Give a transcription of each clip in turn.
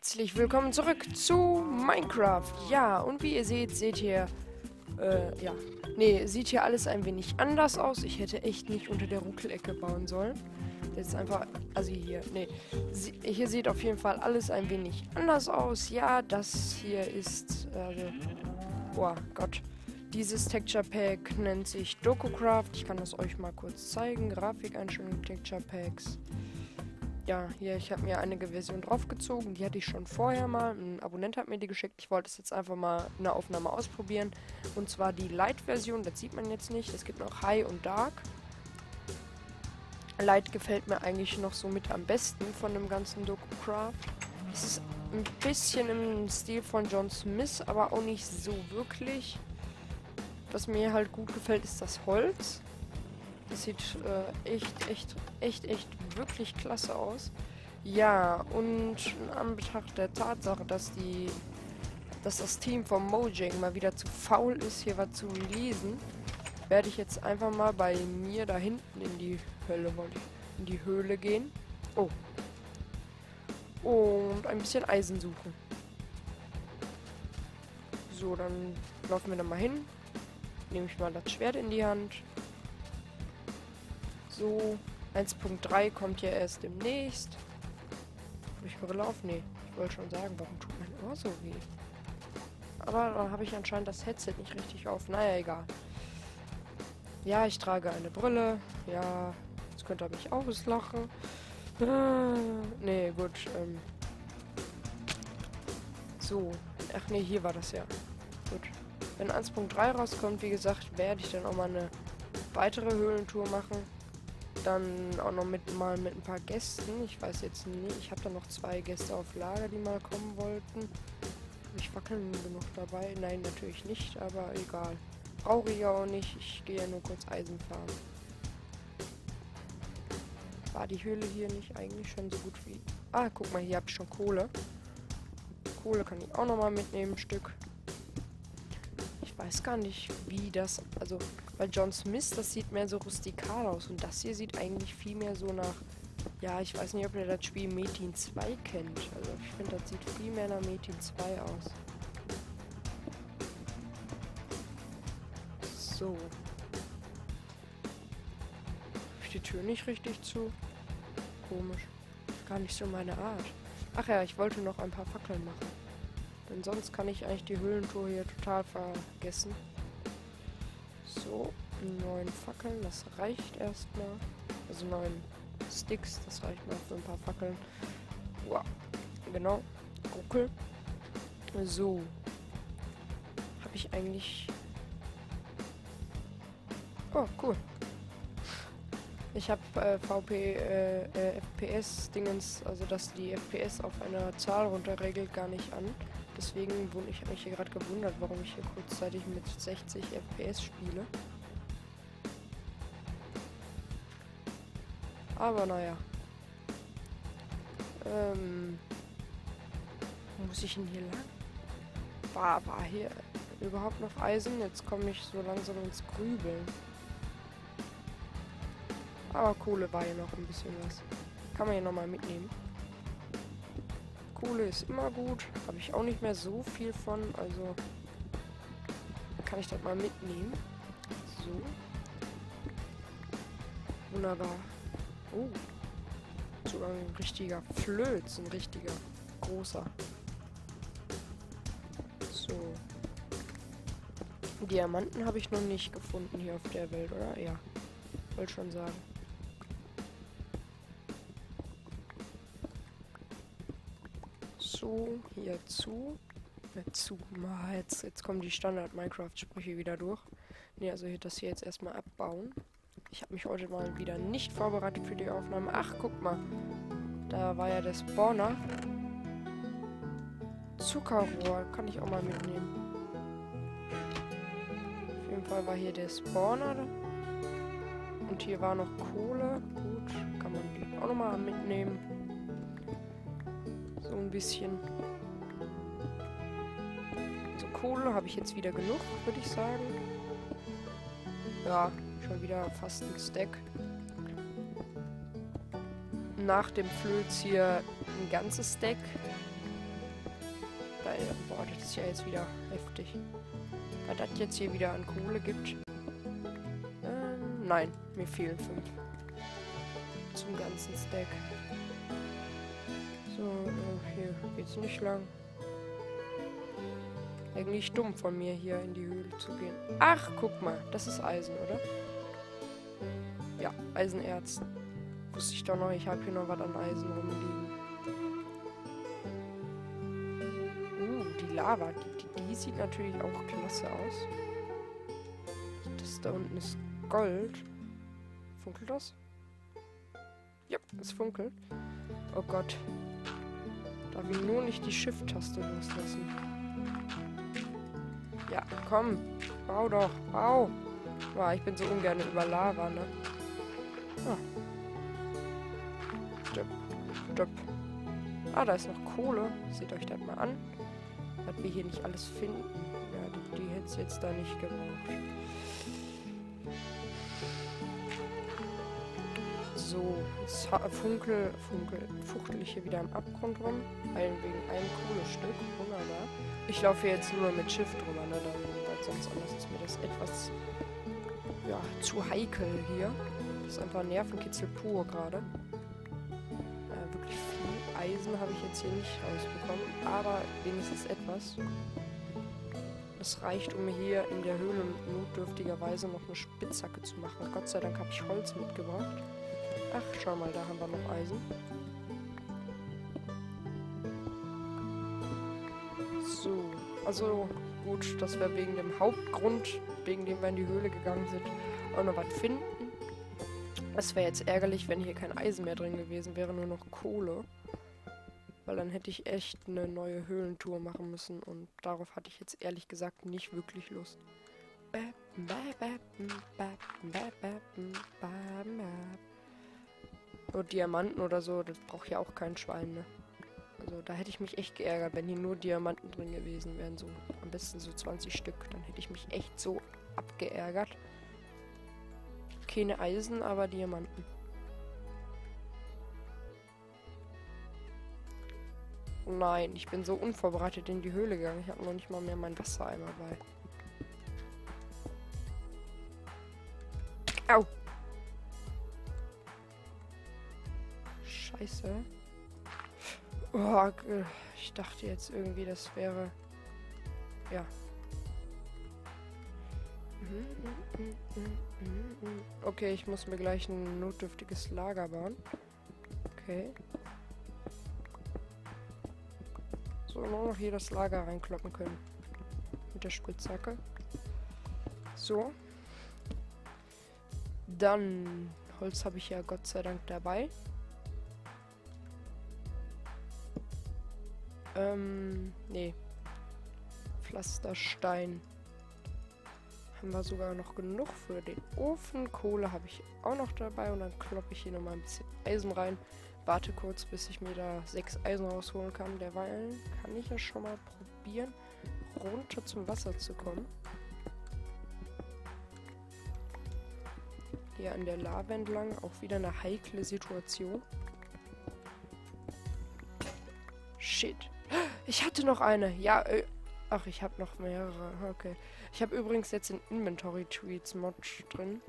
Herzlich willkommen zurück zu Minecraft. Ja, und wie ihr seht ihr, sieht hier alles ein wenig anders aus. Ich hätte echt nicht unter der Ruckelecke bauen sollen. Das ist einfach, also hier sieht auf jeden Fall alles ein wenig anders aus. Ja, das hier ist, oh Gott. Dieses Texture Pack nennt sich DokuCraft. Ich kann das euch mal kurz zeigen. Grafikeinstellungen, Texture Packs. Ja, hier, ich habe mir einige Versionen draufgezogen. Die hatte ich schon vorher mal. Ein Abonnent hat mir die geschickt. Ich wollte es jetzt einfach mal in der Aufnahme ausprobieren. Und zwar die Light-Version. Das sieht man jetzt nicht. Es gibt noch High und Dark. Light gefällt mir eigentlich noch so mit am besten von dem ganzen DokuCraft. Es ist ein bisschen im Stil von John Smith, aber auch nicht so wirklich. Was mir halt gut gefällt, ist das Holz. Das sieht echt wirklich klasse aus. Ja, und in Anbetracht der Tatsache, dass das Team von Mojang mal wieder zu faul ist, hier was zu releasen, werde ich jetzt einfach mal bei mir da hinten in die Höhle gehen. Oh. Und ein bisschen Eisen suchen. So, dann laufen wir da mal hin. Nehme ich mal das Schwert in die Hand. So, 1.3 kommt ja erst demnächst. Habe ich Brille auf? Nee, ich wollte schon sagen, warum tut mein Ohr so weh? Aber dann habe ich anscheinend das Headset nicht richtig auf. Naja, egal. Ja, ich trage eine Brille. Ja, jetzt könnt ihr mich auslachen. Nee, gut. So. Ach nee, hier war das ja. Gut. Wenn 1.3 rauskommt, wie gesagt, werde ich dann auch mal eine weitere Höhlentour machen. Dann auch noch mit ein paar Gästen. Ich weiß jetzt nicht. Ich habe da noch 2 Gäste auf Lager, die mal kommen wollten. Habe ich Fackeln genug dabei? Nein, natürlich nicht, aber egal. Brauche ich ja auch nicht. Ich gehe ja nur kurz Eisen fahren. War die Höhle hier nicht eigentlich schon so gut wie... Ah, guck mal, hier habe ich schon Kohle. Kohle kann ich auch nochmal mitnehmen, ein Stück. Ich weiß gar nicht, wie das... Also, weil John Smith, das sieht mehr so rustikal aus. Und das hier sieht eigentlich viel mehr so nach... Ja, ich weiß nicht, ob ihr das Spiel Metin 2 kennt. Also, ich finde, das sieht viel mehr nach Metin 2 aus. So. Hab ich die Tür nicht richtig zu? Komisch. Gar nicht so meine Art. Ach ja, ich wollte noch ein paar Fackeln machen. Denn sonst kann ich eigentlich die Höhlentour hier total vergessen. So, 9 Fackeln, das reicht erstmal. Also 9 Sticks, das reicht mal für ein paar Fackeln. Wow, genau. Ruckel. So. Habe ich eigentlich... Oh, cool. Ich habe FPS-Dingens, also dass die FPS auf einer Zahl runterregelt, gar nicht an. Deswegen ich habe mich hier gerade gewundert, warum ich hier kurzzeitig mit 60 FPS spiele. Aber naja. Wo muss ich denn hier lang? War hier überhaupt noch Eisen? Jetzt komme ich so langsam ins Grübeln. Aber Kohle war hier noch ein bisschen was. Kann man hier nochmal mitnehmen. Kohle ist immer gut. Habe ich auch nicht mehr so viel von. Also kann ich das mal mitnehmen. So. Wunderbar. Oh. Sogar ein richtiger Flöz. Ein richtiger großer. So. Diamanten habe ich noch nicht gefunden hier auf der Welt, oder? Ja. Wollte schon sagen. So, hier zu. Jetzt kommen die Standard-Minecraft-Sprüche wieder durch. Ne, also das hier jetzt erstmal abbauen. Ich habe mich heute mal wieder nicht vorbereitet für die Aufnahme. Ach, guck mal. Da war ja der Spawner. Zuckerrohr kann ich auch mal mitnehmen. Auf jeden Fall war hier der Spawner. Und hier war noch Kohle. Gut, kann man die auch nochmal mitnehmen. So ein bisschen. Also Kohle habe ich jetzt wieder genug, würde ich sagen. Ja, schon wieder fast ein Stack. Nach dem Flöz hier ein ganzes Stack. Oh, das ist ja jetzt wieder heftig. Weil das jetzt hier wieder an Kohle gibt. Nein, mir fehlen 5. Zum ganzen Stack. So, hier geht's nicht lang. Eigentlich dumm von mir, hier in die Höhle zu gehen. Ach, guck mal. Das ist Eisen, oder? Ja, Eisenerz. Wusste ich doch noch. Ich habe hier noch was an Eisen rumliegen. Die Lava. Die sieht natürlich auch klasse aus. Das da unten ist Gold. Funkelt das? Ja, es funkelt. Oh Gott. Darf ich nur nicht die Shift-Taste loslassen. Ja, komm. Bau doch. Bau. Boah, ich bin so ungern über Lava, ne? Ah. Stopp. Stopp. Ah, da ist noch Kohle. Seht euch das mal an. Was wir hier nicht alles finden. Ja, die hätte es jetzt da nicht gebraucht. So, jetzt fuchtel ich hier wieder am Abgrund rum. Wegen einem Kohlestück. Wunderbar. Ich laufe jetzt nur mit Shift drüber, ne? Weil sonst anders ist mir das etwas zu heikel hier. Das ist einfach Nervenkitzel pur gerade. Wirklich viel Eisen habe ich jetzt hier nicht rausbekommen, aber wenigstens etwas. Es reicht, um hier in der Höhle notdürftigerweise noch eine Spitzhacke zu machen. Gott sei Dank habe ich Holz mitgebracht. Ach, schau mal, da haben wir noch Eisen. So, also gut, dass wir wegen dem Hauptgrund, wegen dem wir in die Höhle gegangen sind, auch noch was finden. Es wäre jetzt ärgerlich, wenn hier kein Eisen mehr drin gewesen wäre, nur noch Kohle. Weil dann hätte ich echt eine neue Höhlentour machen müssen und darauf hatte ich jetzt ehrlich gesagt nicht wirklich Lust. Und Diamanten oder so, das braucht ja auch kein Schwein, ne? Also da hätte ich mich echt geärgert, wenn hier nur Diamanten drin gewesen wären, so am besten so 20 Stück. Dann hätte ich mich echt so abgeärgert. Keine Eisen, aber Diamanten. Nein, ich bin so unvorbereitet in die Höhle gegangen. Ich habe noch nicht mal mehr meinen Wassereimer bei. Au! Scheiße. Oh, ich dachte jetzt irgendwie, das wäre... Ja. Okay, ich muss mir gleich ein notdürftiges Lager bauen. Okay. So, nur noch hier das Lager reinkloppen können. Mit der Spitzhacke. So. Dann... Holz habe ich ja Gott sei Dank dabei. Nee. Pflasterstein. Haben wir sogar noch genug für den Ofen. Kohle habe ich auch noch dabei. Und dann kloppe ich hier nochmal ein bisschen Eisen rein. Warte kurz, bis ich mir da 6 Eisen rausholen kann. Derweil kann ich ja schon mal probieren, runter zum Wasser zu kommen. Hier an der Lava entlang. Auch wieder eine heikle Situation. Shit. Ich hatte noch eine. Ja, ach, ich habe noch mehrere. Okay. Ich habe übrigens jetzt den Inventory Tweets Mod drin.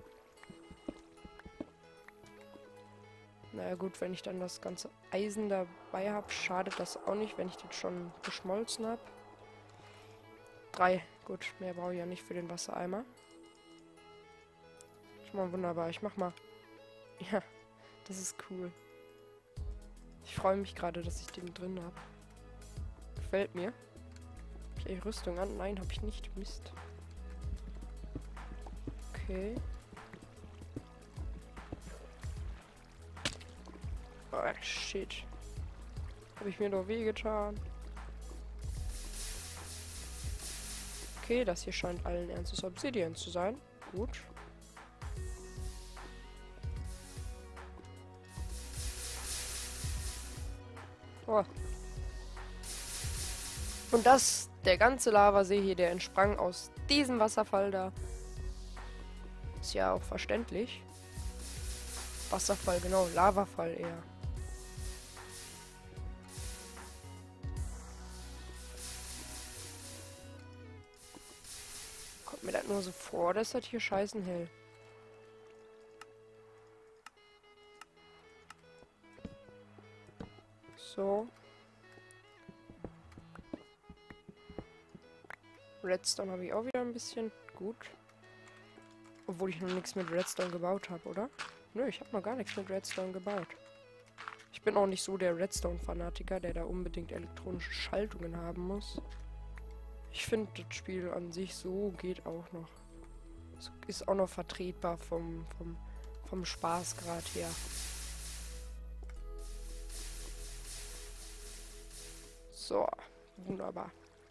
Naja gut, wenn ich dann das ganze Eisen dabei habe, schadet das auch nicht, wenn ich das schon geschmolzen habe. 3. Gut, mehr brauche ich ja nicht für den Wassereimer. Schon mal wunderbar. Ich mach mal. Ja, das ist cool. Ich freue mich gerade, dass ich den drin habe. Gefällt mir. Hab ich eigentlich Rüstung an? Nein, habe ich nicht. Mist. Okay. Oh, shit. Habe ich mir doch wehgetan. Okay, das hier scheint allen Ernstes Obsidian zu sein. Gut. Oh. Und der ganze Lavasee hier, der entsprang aus diesem Wasserfall da. Ist ja auch verständlich. Wasserfall, genau, Lavafall eher. nur so vor, dass das hier scheißen hell. So. Redstone habe ich auch wieder ein bisschen. Gut. Obwohl ich noch nichts mit Redstone gebaut habe, oder? Nö, ich habe noch gar nichts mit Redstone gebaut. Ich bin auch nicht so der Redstone-Fanatiker, der da unbedingt elektronische Schaltungen haben muss. Ich finde, das Spiel an sich so geht auch noch. Es ist auch noch vertretbar vom Spaßgrad her. So, wunderbar.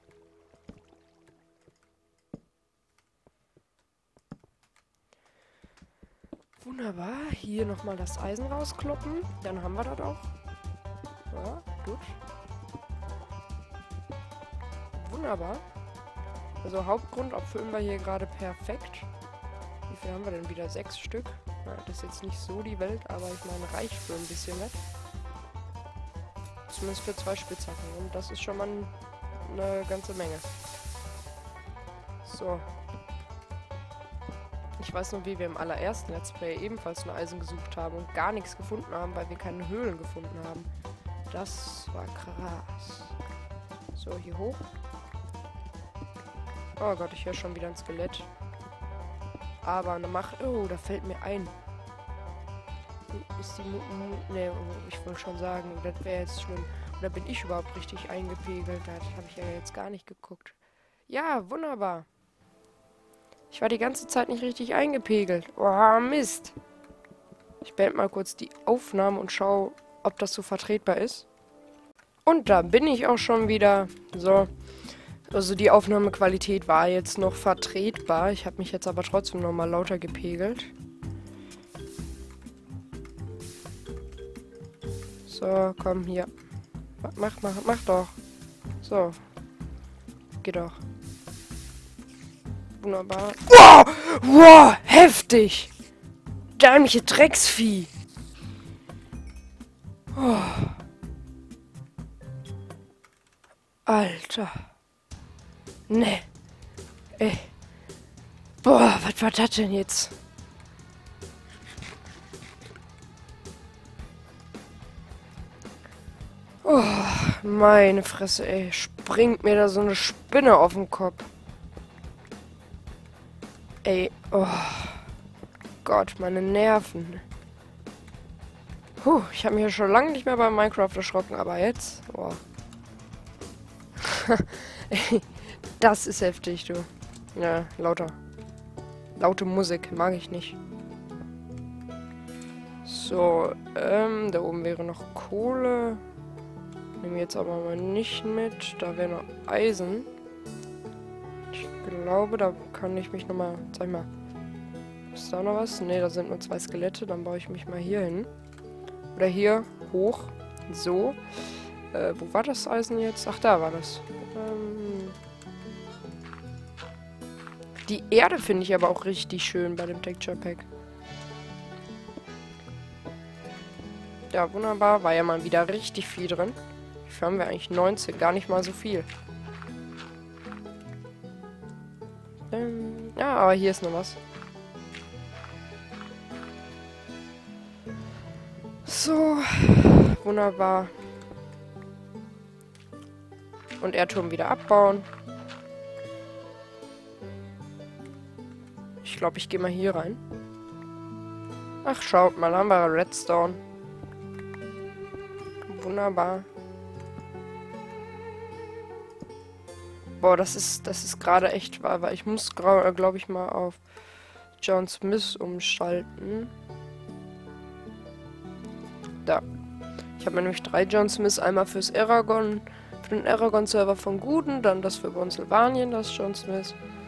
Wunderbar. Hier nochmal das Eisen rauskloppen. Dann haben wir das auch. Ja, gut. Wunderbar. Also Hauptgrund abfüllen wir hier gerade perfekt. Wie viel haben wir denn wieder? 6 Stück. Ja, das ist jetzt nicht so die Welt, aber ich meine, reicht für ein bisschen was. Zumindest für 2 Spitzhacken. Und das ist schon mal eine ganze Menge. So. Ich weiß noch, wie wir im allerersten Let's Play ebenfalls nur Eisen gesucht haben und gar nichts gefunden haben, weil wir keine Höhlen gefunden haben. Das war krass. So, hier hoch. Oh Gott, ich höre schon wieder ein Skelett. Aber eine Macht... Oh, da fällt mir ein. Ist die... Ne, ich wollte schon sagen, das wäre jetzt schlimm. Oder bin ich überhaupt richtig eingepegelt? Das habe ich ja jetzt gar nicht geguckt. Ja, wunderbar. Ich war die ganze Zeit nicht richtig eingepegelt. Oh, Mist. Ich beende mal kurz die Aufnahme und schaue, ob das so vertretbar ist. Und da bin ich auch schon wieder. So. Also die Aufnahmequalität war jetzt noch vertretbar. Ich habe mich jetzt aber trotzdem nochmal lauter gepegelt. So, komm, hier. Mach doch. So. Geht doch. Wunderbar. Wow! Wow! Heftig! Dämliche Drecksvieh! Oh. Alter. Ne. Ey. Boah, was war das denn jetzt? Oh, meine Fresse, ey. Springt mir da so eine Spinne auf den Kopf. Ey, oh Gott, meine Nerven. Ich habe mich ja schon lange nicht mehr bei Minecraft erschrocken, aber jetzt, oh. Ey, das ist heftig, du. Ja, lauter. Laute Musik, mag ich nicht. So, da oben wäre noch Kohle. Nehmen wir jetzt aber mal nicht mit. Da wäre noch Eisen. Ich glaube, da kann ich mich nochmal... Sag mal. Ist da noch was? Ne, da sind nur 2 Skelette. Dann baue ich mich mal hier hin. Oder hier hoch. So. Wo war das Eisen jetzt? Ach, da war das. Die Erde finde ich aber auch richtig schön bei dem Texture Pack. Ja, wunderbar. War ja mal wieder richtig viel drin. Wie viel haben wir eigentlich? 19. Gar nicht mal so viel. Ja, aber hier ist noch was. So. Wunderbar. Und Erdturm wieder abbauen. Ich glaube, ich gehe mal hier rein. Ach, schaut mal, haben wir Redstone. Wunderbar. Boah, das ist gerade echt wahr, weil ich muss, glaube ich, mal auf John Smith umschalten. Da. Ich habe mir nämlich 3 John Smiths, einmal für den Aragon-Server von Guden, dann das für Bonsylvanien, das John Smith.